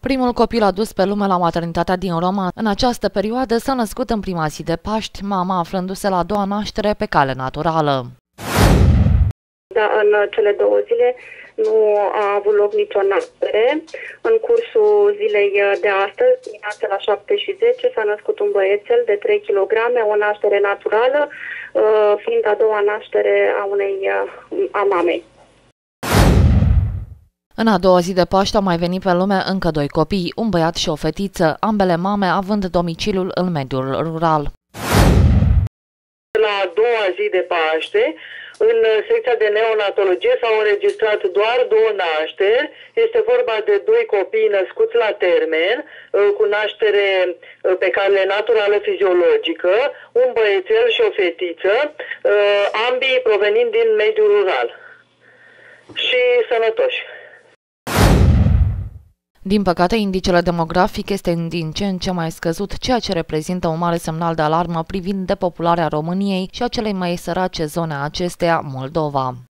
Primul copil adus pe lume la maternitatea din Roma în această perioadă s-a născut în prima zi de Paști, mama aflându-se la a doua naștere pe cale naturală. Da, în cele 2 zile nu a avut loc nicio naștere. În cursul zilei de astăzi, dimineața la 7:10, s-a născut un băiețel de 3 kg, o naștere naturală, fiind a doua naștere a mamei. În a doua zi de Paști au mai venit pe lume încă 2 copii, un băiat și o fetiță, ambele mame având domiciliul în mediul rural. La a doua zi de Paște, în secția de neonatologie s-au înregistrat doar 2 nașteri. Este vorba de 2 copii născuți la termen, cu naștere pe cale naturală fiziologică, un băiețel și o fetiță, ambii provenind din mediul rural și sănătoși. Din păcate, indicele demografic este din ce în ce mai scăzut, ceea ce reprezintă un mare semnal de alarmă privind depopularea României și a celei mai sărace zone a acesteia, Moldova.